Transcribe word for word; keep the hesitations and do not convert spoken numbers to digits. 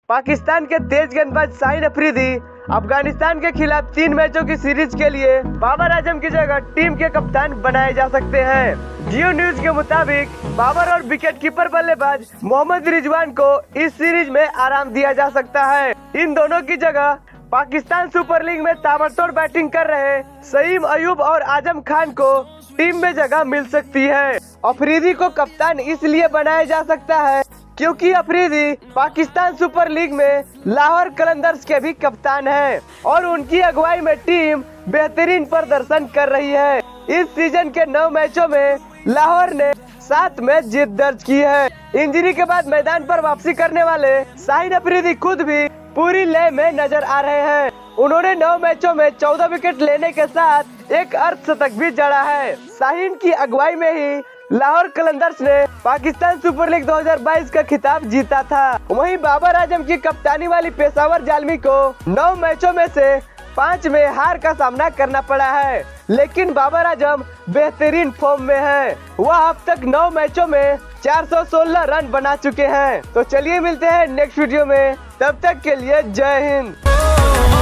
पाकिस्तान के तेज गेंदबाज शाहीन अफरीदी अफगानिस्तान के खिलाफ तीन मैचों की सीरीज के लिए बाबर आजम की जगह टीम के कप्तान बनाए जा सकते हैं। जियो न्यूज के मुताबिक बाबर और विकेटकीपर बल्लेबाज मोहम्मद रिजवान को इस सीरीज में आराम दिया जा सकता है। इन दोनों की जगह पाकिस्तान सुपर लीग में ताबड़तोड़ बैटिंग कर रहे सईम अयूब और आजम खान को टीम में जगह मिल सकती है। अफरीदी को कप्तान इसलिए बनाया जा सकता है क्योंकि अफरीदी पाकिस्तान सुपर लीग में लाहौर कलंदर्स के भी कप्तान हैं और उनकी अगुवाई में टीम बेहतरीन प्रदर्शन कर रही है। इस सीजन के नौ मैचों में लाहौर ने सात मैच जीत दर्ज की है। इंजरी के बाद मैदान पर वापसी करने वाले शाहीन अफरीदी खुद भी पूरी लय में नजर आ रहे हैं। उन्होंने नौ मैचों में चौदह विकेट लेने के साथ एक अर्धशतक भी जड़ा है। शाहीन की अगुवाई में ही लाहौर कलंदर्स ने पाकिस्तान सुपर लीग दो हज़ार बाईस का खिताब जीता था। वहीं बाबर आजम की कप्तानी वाली पेशावर जालमी को नौ मैचों में से पाँच में हार का सामना करना पड़ा है, लेकिन बाबर आजम बेहतरीन फॉर्म में है। वह अब तक नौ मैचों में चार सौ सोलह रन बना चुके हैं। तो चलिए मिलते हैं नेक्स्ट वीडियो में, तब तक के लिए जय हिंद।